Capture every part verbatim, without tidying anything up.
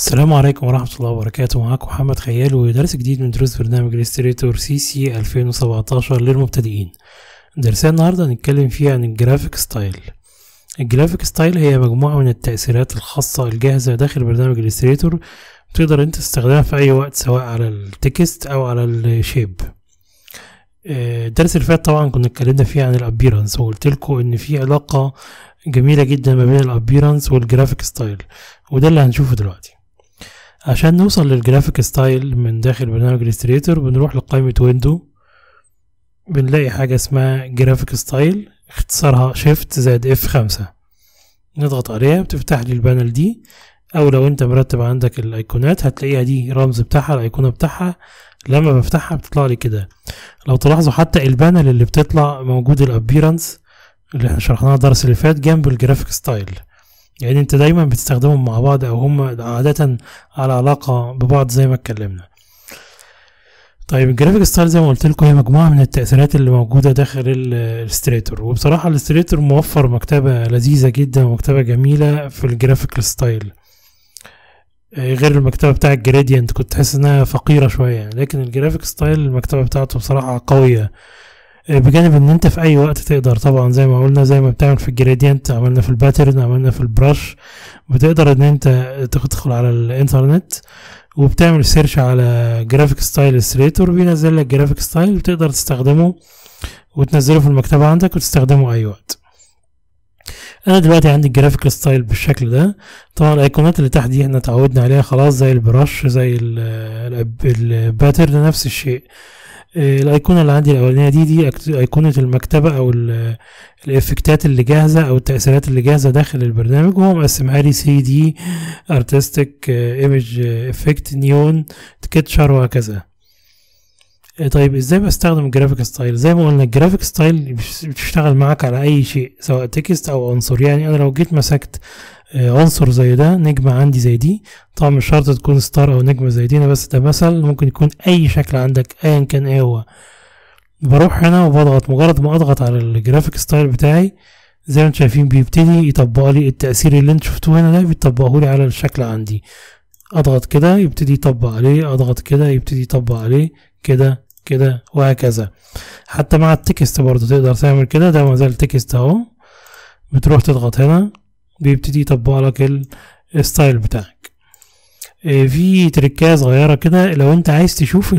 السلام عليكم ورحمة الله وبركاته. معاكم محمد خيال ودرس جديد من دروس برنامج إليستريتور سي سي ألفين وسبعتاشر للمبتدئين. درسنا النهاردة هنتكلم فيه عن الجرافيك ستايل. الجرافيك ستايل هي مجموعة من التأثيرات الخاصة الجاهزة داخل برنامج إليستريتور، تقدر انت تستخدمها في اي وقت سواء على التكست او على الشيب. الدرس اللي فات طبعا كنا اتكلمنا فيه عن الابيرنس وقلت لكم ان في علاقة جميلة جدا ما بين الابيرنس والجرافيك ستايل، وده اللي هنشوفه دلوقتي. عشان نوصل للجرافيك ستايل من داخل برنامج إليستريتور بنروح لقائمة ويندو، بنلاقي حاجة اسمها جرافيك ستايل، اختصارها شيفت زائد اف خمسة، نضغط عليها بتفتح لي البانل دي، او لو انت مرتب عندك الايقونات هتلاقيها دي رمز بتاعها الايقونة بتاعها، لما بفتحها بتطلع لي كده. لو تلاحظوا حتى البانل اللي بتطلع موجود الابيرنس اللي احنا شرحناها الدرس اللي فات جنب الجرافيك ستايل، يعني انت دايما بتستخدمهم مع بعض او هم عادة على علاقة ببعض زي ما اتكلمنا. طيب الجرافيك ستايل زي ما قلت لكم هي مجموعة من التأثيرات اللي موجودة داخل الإليستريتور، وبصراحة الإليستريتور موفر مكتبة لذيذة جدا ومكتبة جميلة في الجرافيك ستايل، غير المكتبة بتاع الجراديانت كنت تحس انها فقيرة شوية يعني، لكن الجرافيك ستايل المكتبة بتاعته بصراحة قوية، بجانب ان انت في اي وقت تقدر طبعا زي ما قلنا زي ما بتعمل في الجراديانت، عملنا في الباترن، عملنا في البراش، بتقدر ان انت تدخل على الانترنت وبتعمل سيرش على جرافيك ستايل إليستريتور، بينزل لك جرافيك ستايل بتقدر تستخدمه وتنزله في المكتبة عندك وتستخدمه اي وقت. انا دلوقتي عندي الجرافيك ستايل بالشكل ده. طبعا الايقونات اللي تحت دي احنا اتعودنا عليها خلاص، زي البراش زي الباترن نفس الشيء. الايقونه اللي عندي الاولانيه دي دي ايقونه المكتبه او الافكتات اللي جاهزه او التاثيرات اللي جاهزه داخل البرنامج، وهو مقسمها لي ثري دي، ارتستيك، ايمج افكت، نيون، سكتشر، وهكذا. طيب ازاي بستخدم الجرافيك ستايل؟ زي ما قلنا الجرافيك ستايل بتشتغل معاك على اي شيء سواء تكست او عنصر. يعني انا لو جيت مسكت عنصر زي ده، نجمة عندي زي دي، طبعا مش شرط تكون ستار او نجمة زي دي، بس ده مثل، ممكن يكون اي شكل عندك ايا كان ايه هو. بروح هنا وبضغط، مجرد ما اضغط على الجرافيك ستايل بتاعي زي ما انتم شايفين بيبتدي يطبق لي التأثير اللي انتم شفتوه هنا ده، بيطبقه لي على الشكل عندي. اضغط كده يبتدي يطبق عليه، اضغط كده يبتدي يطبق عليه، كده كده وهكذا. حتى مع التكست برضو تقدر تعمل كده، ده ما زال تكست اهو، بتروح تضغط هنا بيبتدي يطبق لك الستايل بتاعك. في تريكات صغيرة كده، لو انت عايز تشوف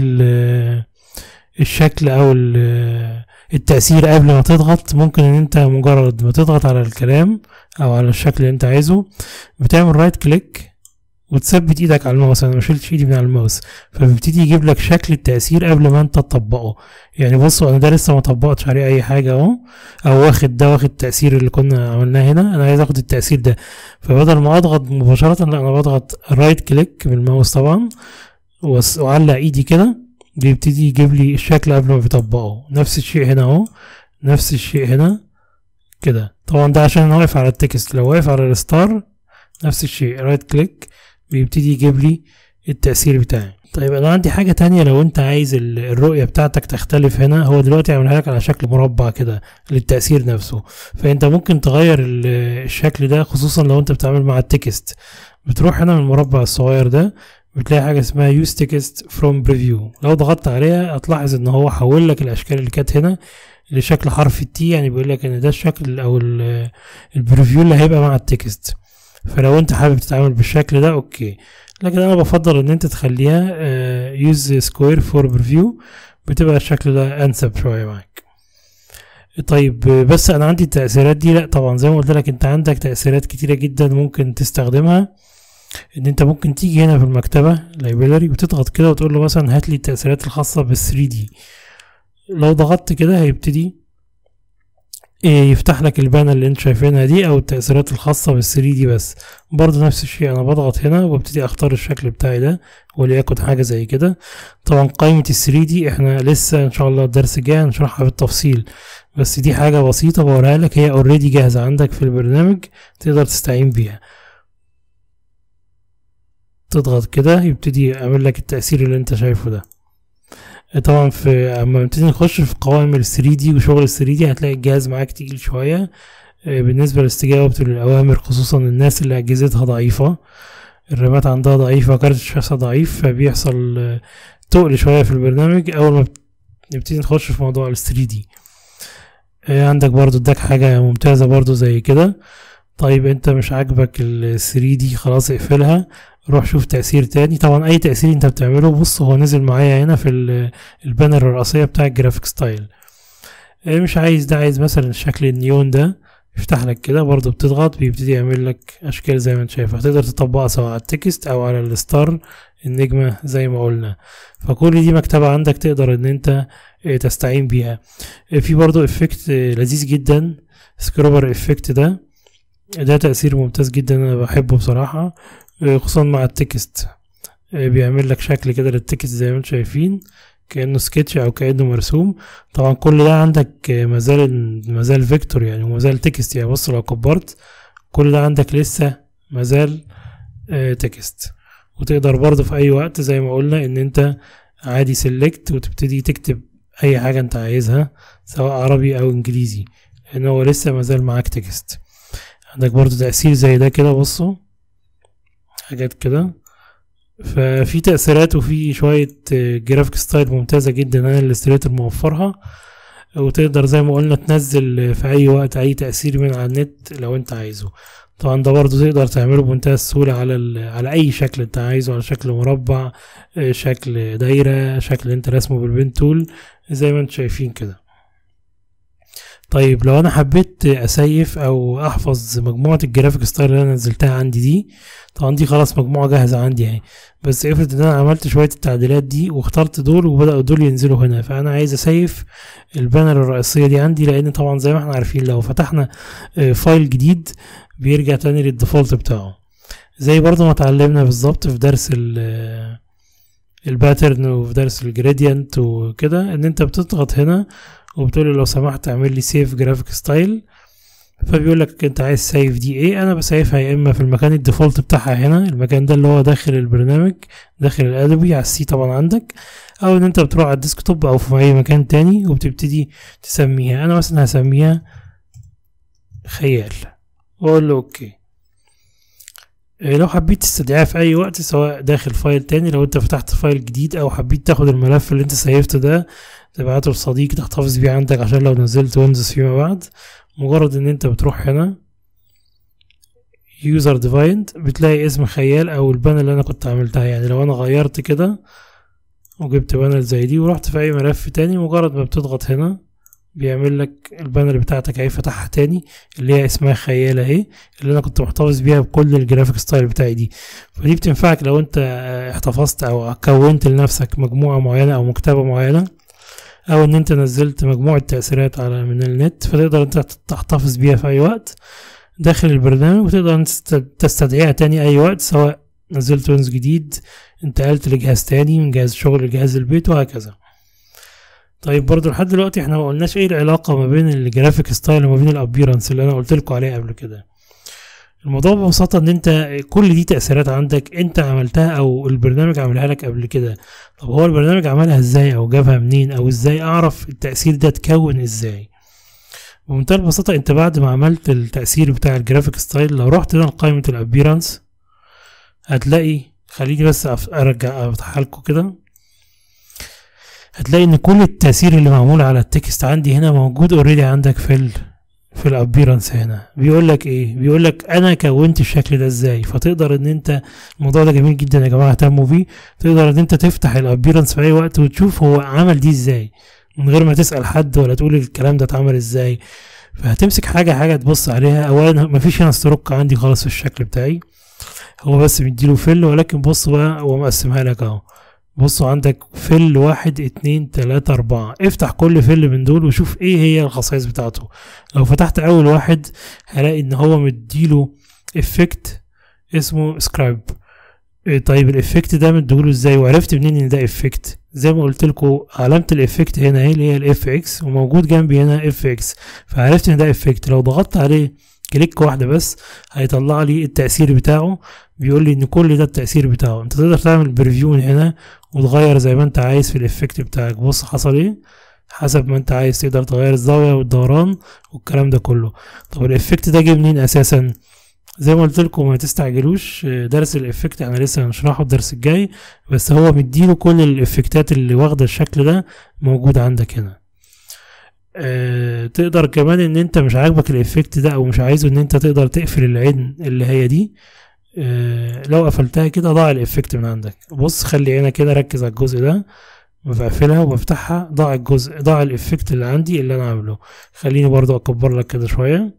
الشكل او التأثير قبل ما تضغط، ممكن ان انت مجرد ما تضغط على الكلام او على الشكل اللي انت عايزه بتعمل رايت كليك وتثبت ايدك على الماوس. انا مشيلتش ايدي من على الماوس، فبيبتدي يجيب لك شكل التأثير قبل ما انت تطبقه. يعني بصوا انا ده لسه ما طبقتش عليه اي حاجه اهو، او واخد ده واخد التأثير اللي كنا عملناه هنا، انا عايز اخد التأثير ده، فبدل ما اضغط مباشره لا انا بضغط رايت كليك بالماوس طبعا واعلق ايدي كده، بيبتدي يجيب لي الشكل قبل ما بيطبقه. نفس الشيء هنا اهو، نفس الشيء هنا كده. طبعا ده عشان انا واقف على التكست، لو واقف على الستار نفس الشيء، رايت كليك بيبتدي يجيب لي التأثير بتاعي. طيب انا عندي حاجة تانية، لو انت عايز الرؤية بتاعتك تختلف هنا، هو دلوقتي عملها لك على شكل مربع كده للتأثير نفسه، فانت ممكن تغير الشكل ده، خصوصا لو انت بتعمل مع التكست. بتروح هنا من المربع الصغير ده بتلاقي حاجة اسمها use text from preview، لو ضغطت عليها هتلاحظ ان هو حول لك الاشكال اللي كانت هنا لشكل حرف التي، يعني بيقول لك ان ده الشكل او البريفيو اللي هيبقى مع التكست. فلو انت حابب تتعامل بالشكل ده اوكي، لكن انا بفضل ان انت تخليها يوز سكوير فور بريفيو، بتبقى الشكل ده انسب شويه معاك. طيب بس انا عندي التأثيرات دي لا، طبعا زي ما قلت لك انت عندك تأثيرات كتيره جدا ممكن تستخدمها. ان انت ممكن تيجي هنا في المكتبه لايبراري وتضغط كده وتقول له مثلا هات لي التأثيرات الخاصه بالثري دي، لو ضغطت كده هيبتدي يفتح لك البانل اللي انت شايفينها دي او التأثيرات الخاصة بالثري دي. بس برضو نفس الشيء، انا بضغط هنا وببتدي اختار الشكل بتاعي ده وليكن حاجة زي كده. طبعا قائمة الثري دي احنا لسه ان شاء الله الدرس الجاي هنشرحها بالتفصيل، بس دي حاجة بسيطة بوريها لك، هي اوريدي جاهزة عندك في البرنامج تقدر تستعين بيها. تضغط كده يبتدي يعمل لك التأثير اللي انت شايفه ده. طبعا في اما نبتدي نخش في قوائم ال ثري دي وشغل ال ثري دي هتلاقي الجهاز معاك تقيل شويه بالنسبه لاستجابته للاوامر، خصوصا الناس اللي اجهزتها ضعيفه. الرامات عندها ضعيفة، كارت الشاشة ضعيف، فبيحصل تقل شوية في البرنامج اول ما نبتدي نخش في موضوع ال ثري دي. عندك برضو اداك حاجة ممتازة برضو زي كده. طيب انت مش عاجبك ال ثري دي خلاص اقفلها، روح شوف تأثير تاني. طبعا اي تأثير انت بتعمله، بص هو نزل معايا هنا في البانر الرئيسية بتاع الجرافيك ستايل. مش عايز ده، عايز مثلا شكل النيون ده، يفتح لك كده برضو، بتضغط بيبتدي يعمل لك اشكال زي ما انت شايف. هتقدر تطبقها سواء على التكست او على الستار النجمة زي ما قلنا. فكل دي مكتبة عندك تقدر ان انت تستعين بيها. في برضو افكت لذيذ جدا، سكروبر افكت ده ده تأثير ممتاز جدا، انا بحبه بصراحة، خصوصا مع التكست. بيعمل لك شكل كده للتكست زي ما انتم شايفين، كأنه سكتش او كأنه مرسوم. طبعا كل ده عندك مازال مازال فيكتور يعني، ومازال تكست يعني. بص لو كبرت كل ده عندك لسه مازال تكست. وتقدر برضه في اي وقت زي ما قلنا ان انت عادي سيلكت وتبتدي تكتب اي حاجة انت عايزها سواء عربي او انجليزي، لان هو لسه مازال معاك تكست. عندك برضه تأثير زي ده كده، بصوا حاجات كده. ففي تأثيرات وفي شوية جرافيك ستايل ممتازة جدا انا الستريتور موفرها. وتقدر زي ما قلنا تنزل في اي وقت اي تأثير من على النت لو انت عايزه. طبعا ده برضو تقدر تعمله بمنتهى السهولة على على اي شكل انت عايزه، على شكل مربع، شكل دايرة، شكل انت رسمه بالبين تول زي ما انت شايفين كده. طيب لو انا حبيت اسيف او احفظ مجموعة الجرافيك ستايل اللي انا نزلتها عندي دي، طبعا دي خلاص مجموعة جاهزة عندي اهي. بس افرض ان انا عملت شوية التعديلات دي واخترت دول وبدأوا دول ينزلوا هنا، فانا عايز اسيف البانر الرئيسية دي عندي، لان طبعا زي ما احنا عارفين لو فتحنا فايل جديد بيرجع تاني للديفولت بتاعه. زي برضو ما اتعلمنا بالظبط في درس الباترن وفي درس الجريدينت وكده، ان انت بتضغط هنا وبتقول لو سمحت اعمل لي سيف جرافيك ستايل، فبيقول لك انت عايز سيف دي ايه. انا بسيفها يا اما في المكان الديفولت بتاعها هنا، المكان ده اللي هو داخل البرنامج داخل الادوبي على السي طبعا عندك، او ان انت بتروح على الديسكتوب او في اي مكان تاني وبتبتدي تسميها. انا مثلا هسميها خيال واقول له اوكي. لو حبيت تستدعيها في اي وقت سواء داخل فايل تاني، لو انت فتحت فايل جديد او حبيت تاخد الملف اللي انت سيفته ده تبعته لصديق تحتفظ بيه عندك عشان لو نزلت ويندوز فيما بعد، مجرد ان انت بتروح هنا user defined بتلاقي اسم خيال او البانل اللي انا كنت عملتها. يعني لو انا غيرت كده وجبت بانل زي دي ورحت في اي ملف تاني، مجرد ما بتضغط هنا بيعمل لك البانر بتاعتك اهي، فتحها تاني اللي هي اسمها خيال اهي، اللي انا كنت محتفظ بيها بكل الجرافيك ستايل بتاعي دي. فدي بتنفعك لو انت احتفظت او كونت لنفسك مجموعة معينة او مكتبة معينة، او ان انت نزلت مجموعة تأثيرات على من النت، فتقدر انت تحتفظ بيها في اي وقت داخل البرنامج، وتقدر انت تستدعيها تاني اي وقت سواء نزلت ويندوز جديد، انتقلت لجهاز تاني من جهاز شغل لجهاز البيت وهكذا. طيب برضو لحد دلوقتي احنا ما قلناش ايه العلاقة ما بين الجرافيك ستايل وما بين الابيرنس اللي انا قلت لكم عليه قبل كده. الموضوع ببساطة ان انت كل دي تأثيرات عندك انت عملتها او البرنامج عملها لك قبل كده. طب هو البرنامج عملها ازاي او جابها منين، او ازاي اعرف التأثير ده اتكون ازاي؟ بمنتهى البساطة انت بعد ما عملت التأثير بتاع الجرافيك ستايل، لو رحت هنا لقائمة الابيرنس هتلاقي، خليني بس ارجع افتحها لكم كده، هتلاقي ان كل التأثير اللي معمول على التكست عندي هنا موجود اوريدي عندك في ال في الابيرنس. هنا بيقول لك ايه؟ بيقول لك انا كونت الشكل ده ازاي. فتقدر ان انت، الموضوع ده جميل جدا يا جماعه اهتموا بيه، تقدر ان انت تفتح الابيرنس في اي وقت وتشوف هو عمل دي ازاي من غير ما تسأل حد ولا تقول الكلام ده اتعمل ازاي. فهتمسك حاجه حاجه تبص عليها. اولا مفيش هنا ستروك عندي خالص في الشكل بتاعي، هو بس مديله فل، ولكن بص بقى هو مقسمها لك اهو. بصوا عندك فل واحد اتنين تلاتة اربعة، افتح كل فل من دول وشوف ايه هي الخصائص بتاعته. لو فتحت اول واحد هلاقي ان هو مديله افكت اسمه سكرايب. طيب الافكت ده مديله ازاي وعرفت منين ان ده افكت؟ زي ما قلت لكم علامة الافكت هنا اهي اللي هي الاف اكس، وموجود جنبي هنا اف اكس، فعرفت ان ده افكت. لو ضغطت عليه كليك واحدة بس هيطلع لي التأثير بتاعه، بيقول لي ان كل ده التأثير بتاعه. انت تقدر تعمل بريفيو من هنا وتغير زي ما انت عايز في الافكت بتاعك. بص حصل ايه حسب ما انت عايز، تقدر تغير الزاوية والدوران والكلام ده كله. طب الافكت ده جه منين اساسا؟ زي ما قلت لكم ما تستعجلوش، درس الافكت احنا لسه هنشرحه الدرس الجاي، بس هو مديله كل الافكتات اللي واخده الشكل ده موجود عندك هنا. اه تقدر كمان ان انت مش عاجبك الافكت ده او مش عايزه ان انت تقدر تقفل العين اللي هي دي. اه لو قفلتها كده ضاع الافكت من عندك. بص خلي هنا كده، ركز على الجزء ده، بقفلها وبفتحها ضاع الجزء، ضاع الافكت اللي عندي اللي انا عامله. خليني برضو اكبر لك كده شويه.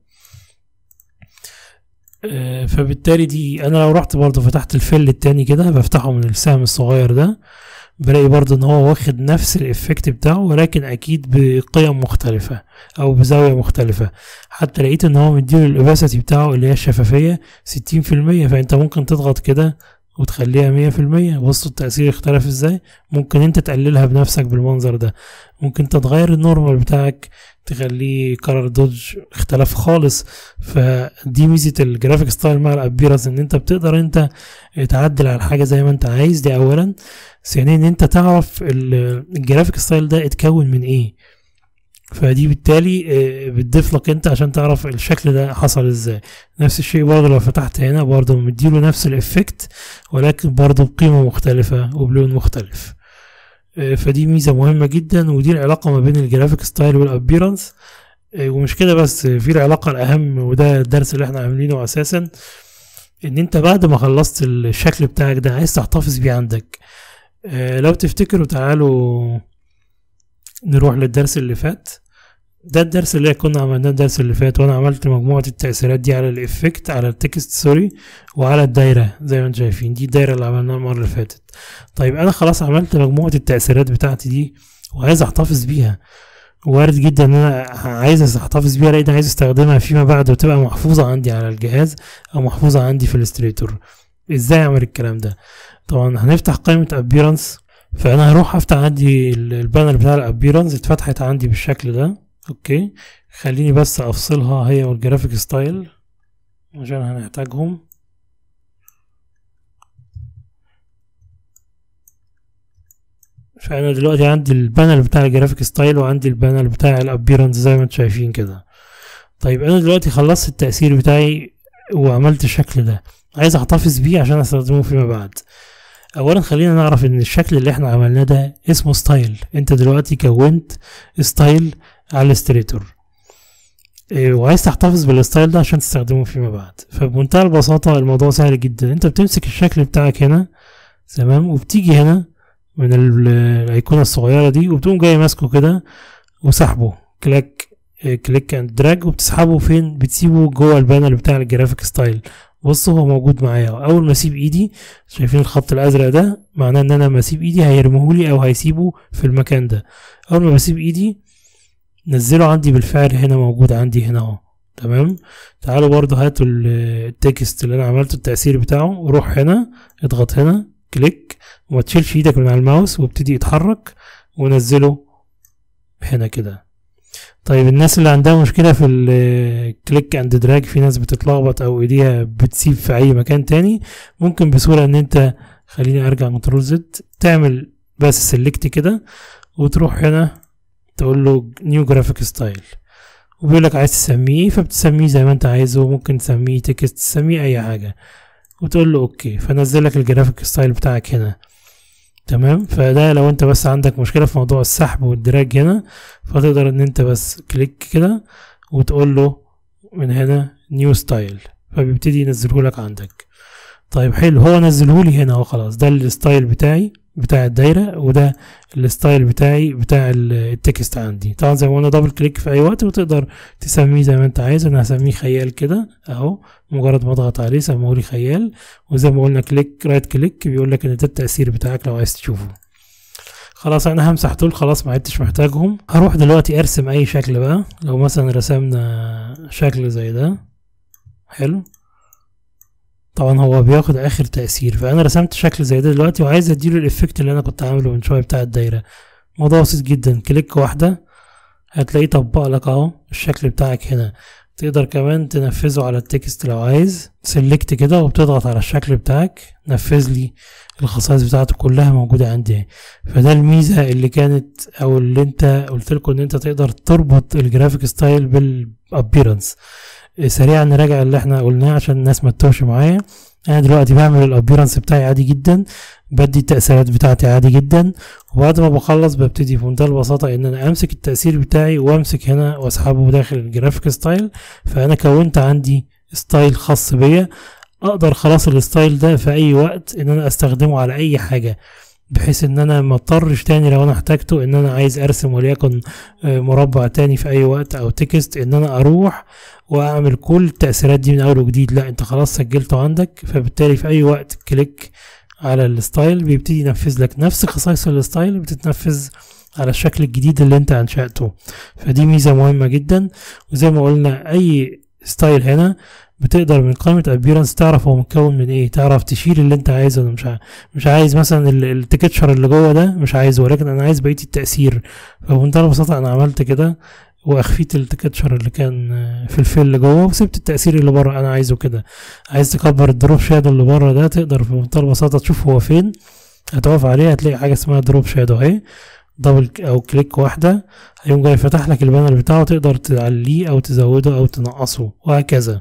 آه فبالتالي دي انا لو رحت برضو فتحت الفيل التاني كده، بفتحه من السهم الصغير ده، بلاقي برضو ان هو واخد نفس الافكت بتاعه ولكن اكيد بقيم مختلفة او بزاوية مختلفة. حتى لقيت ان هو مديله الاوباسيتي بتاعه اللي هي الشفافية ستين في المية، فانت ممكن تضغط كده وتخليها مية في المية. بصوا التأثير اختلف ازاي. ممكن انت تقللها بنفسك بالمنظر ده، ممكن انت تغير النورمال بتاعك تخليه كلر دوج اختلف خالص. فدي ميزة الجرافيك ستايل مع الابيرنس، ان انت بتقدر انت تعدل على الحاجة زي ما انت عايز. دي اولا. ثانيا ان انت تعرف الجرافيك ستايل ده اتكون من ايه، فدي بالتالي بتضيف لك انت عشان تعرف الشكل ده حصل ازاي. نفس الشيء برضه لو فتحت هنا برضه مديله نفس الافكت ولكن برضه بقيمة مختلفة وبلون مختلف. فدي ميزة مهمة جدا، ودي العلاقة ما بين الجرافيك ستايل والابيرنس. ومش كده بس، في العلاقة الاهم وده الدرس اللي احنا عاملينه اساسا، ان انت بعد ما خلصت الشكل بتاعك ده عايز تحتفظ بيه عندك. لو تفتكروا تعالوا نروح للدرس اللي فات. ده الدرس اللي كنا عملناه الدرس اللي فات، وانا عملت مجموعة التأثيرات دي على الافكت، على التكست سوري، وعلى الدايرة زي ما انتم شايفين. دي الدايرة اللي عملناها المرة اللي فاتت. طيب انا خلاص عملت مجموعة التأثيرات بتاعتي دي وعايز احتفظ بيها. وارد جدا ان انا عايز احتفظ بيها لان عايز استخدمها فيما بعد وتبقى محفوظة عندي على الجهاز او محفوظة عندي في الاستريتور. ازاي اعمل الكلام ده؟ طبعا هنفتح قائمة ابيرنس، فانا هروح افتح عندي البانل بتاع الابيرنس، اتفتحت عندي بالشكل ده. اوكي خليني بس افصلها هي والجرافيك ستايل عشان هنحتاجهم. فانا دلوقتي عندي البانل بتاع الجرافيك ستايل وعندي البانل بتاع الابيرنس زي ما انتم شايفين كده. طيب انا دلوقتي خلصت التأثير بتاعي وعملت الشكل ده، عايز احتفظ بيه عشان استخدمه فيما بعد. اولا خلينا نعرف ان الشكل اللي احنا عملناه ده اسمه ستايل. انت دلوقتي كونت ستايل على الاستريتور إيه وعايز تحتفظ بالستايل ده عشان تستخدمه فيما بعد. فبمنتهى البساطة الموضوع سهل جدا. انت بتمسك الشكل بتاعك هنا تمام، وبتيجي هنا من الايقونة الصغيرة دي وبتقوم جاي ماسكه كده وسحبه كليك كليك اند دراج، وبتسحبه فين؟ بتسيبه جوه البانل بتاع الجرافيك ستايل. بصوا هو موجود معايا. اول ما اسيب ايدي، شايفين الخط الازرق ده؟ معناه ان انا لما اسيب ايدي هيرميهولي او هيسيبه في المكان ده. اول ما بسيب ايدي نزله عندي بالفعل هنا، موجود عندي هنا اهو. تمام. تعالوا برضو هاتوا التكست اللي انا عملته التأثير بتاعه، وروح هنا اضغط هنا كليك وما تشيلش ايدك من على الماوس وابتدي يتحرك ونزله هنا كده. طيب الناس اللي عندها مشكلة في الكليك اند دراج، في ناس بتتلخبط او ايديها بتسيب في اي مكان تاني، ممكن بسهولة ان انت، خليني ارجع كنترول زد، تعمل بس سيلكت كده وتروح هنا تقول له نيو جرافيك ستايل، وبيقول لك عايز تسميه، فبتسميه زي ما انت عايزه. ممكن تسميه تكست، تسميه اي حاجة وتقول له اوكي، فنزل لك الجرافيك ستايل بتاعك هنا. تمام. فده لو انت بس عندك مشكلة في موضوع السحب والدراج هنا، فتقدر ان انت بس كليك كده وتقول له من هنا نيو ستايل، فبيبتدي ينزله لك عندك. طيب حلو، هو نزله لي هنا اهو. خلاص ده الستايل بتاعي بتاع الدايرة، وده الستايل بتاعي بتاع التكست عندي. طبعا زي ما قلنا دبل كليك في اي وقت وتقدر تسميه زي ما انت عايز. انا هسميه خيال كده اهو، مجرد ما اضغط عليه سموه لي خيال. وزي ما قلنا كليك رايت كليك بيقول لك ان ده التأثير بتاعك لو عايز تشوفه. خلاص انا همسح دول، خلاص ما عدتش محتاجهم. هروح دلوقتي ارسم اي شكل بقى. لو مثلا رسمنا شكل زي ده حلو، طبعا هو بياخد اخر تأثير. فانا رسمت شكل زي ده دلوقتي وعايز اديله الافكت اللي انا كنت عامله من شويه بتاع الدايره. موضوع بسيط جدا، كليك واحده هتلاقيه طبق لك اهو الشكل بتاعك هنا. تقدر كمان تنفذه على التكست لو عايز، سيلكت كده وبتضغط على الشكل بتاعك نفذ لي الخصائص بتاعته كلها موجوده عندي. فده الميزه اللي كانت او اللي انت قلت لكم ان انت تقدر تربط الجرافيك ستايل بالابيرنس. سريعا نراجع اللي احنا قلناه عشان الناس ما تتوهش معايا. انا دلوقتي بعمل الابيرنس بتاعي عادي جدا، بدي التأثيرات بتاعتي عادي جدا، وبعد ما بخلص ببتدي بمنتهى البساطة ان انا امسك التأثير بتاعي وامسك هنا واسحبه داخل الجرافيك ستايل. فانا كونت عندي ستايل خاص بيا، اقدر خلاص الستايل ده في اي وقت ان انا استخدمه على اي حاجة، بحيث ان انا ما اضطرش تاني لو انا احتاجته ان انا عايز ارسم وليكن مربع تاني في اي وقت او تكست ان انا اروح واعمل كل التأثيرات دي من اول وجديد. لا، انت خلاص سجلته عندك، فبالتالي في اي وقت كليك على الستايل بيبتدي ينفذ لك نفس خصائص الستايل بتتنفذ على الشكل الجديد اللي انت انشأته. فدي ميزة مهمة جدا. وزي ما قلنا اي ستايل هنا بتقدر من قائمة appearance تعرف هو متكون من ايه، تعرف تشيل اللي انت عايزه. انا مش مش عايز مثلا التكتشر اللي جوه ده مش عايزه، ولكن انا عايز بقية التأثير. فبمنتهى البساطة انا عملت كده واخفيت التكتشر اللي كان في الفيل اللي جوه وسبت التأثير اللي بره انا عايزه كده. عايز تكبر الدروب شادو اللي بره ده تقدر بمنتهى البساطة تشوف هو فين، هتقف عليه هتلاقي حاجة اسمها دروب شادو اهي، دبل او كليك واحدة هيقوم جاي فتح لك البانر بتاعه، تقدر تعليه او تزوده او تنقصه وهكذا.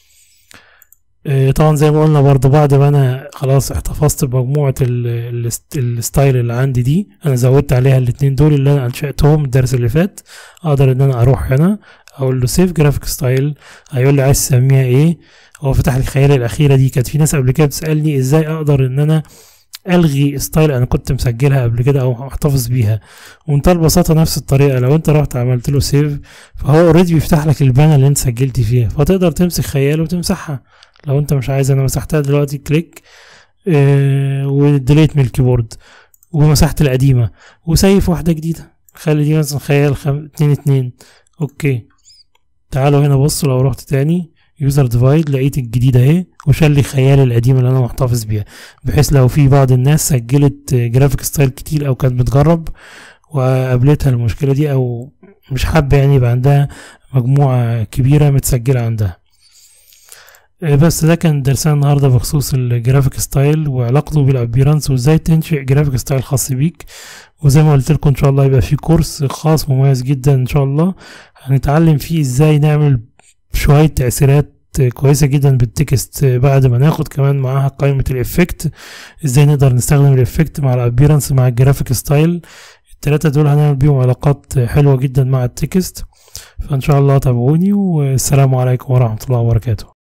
طبعا زي ما قلنا برضه بعد ما انا خلاص احتفظت بمجموعة الستايل اللي عندي دي، انا زودت عليها الاتنين دول اللي انا انشأتهم الدرس اللي فات، اقدر ان انا اروح هنا اقول له سيف جرافيك ستايل، هيقول لي عايز تسميها ايه. هو فتح لي الخيال الاخيرة دي. كانت في ناس قبل كده بتسألني ازاي اقدر ان انا الغي ستايل انا كنت مسجلها قبل كده او احتفظ بيها. ومنتهى البساطة نفس الطريقة، لو انت رحت عملت له سيف فهو اوريدي بيفتح لك البانر اللي انت سجلت فيها، فتقدر تمسك خيال وتمسحها لو انت مش عايز. انا مسحتها دلوقتي كليك اه وديليت من الكيبورد ومسحت القديمة وسيف واحدة جديدة، خلي دي مثلا خيال خم... اتنين اتنين. اوكي تعالوا هنا بصوا، لو رحت تاني يوزر ديفايد لقيت الجديدة اهي وشال لي خيال القديمة اللي انا محتفظ بيها، بحيث لو في بعض الناس سجلت جرافيك ستايل كتير او كانت بتجرب وقابلتها المشكلة دي او مش حابة يعني يبقى عندها مجموعة كبيرة متسجلة عندها. بس ده كان درسنا النهارده بخصوص الجرافيك ستايل وعلاقته بالابيرانس وازاي تنشئ جرافيك ستايل خاص بيك. وزي ما قلت لكم ان شاء الله يبقى في كورس خاص مميز جدا ان شاء الله هنتعلم فيه ازاي نعمل شويه تاثيرات كويسه جدا بالتكست، بعد ما ناخد كمان معاها قائمه الافكت ازاي نقدر نستخدم الافكت مع الابيرانس مع الجرافيك ستايل. الثلاثه دول هنعمل بيهم علاقات حلوه جدا مع التكست. فان شاء الله تابعوني، والسلام عليكم ورحمه الله وبركاته.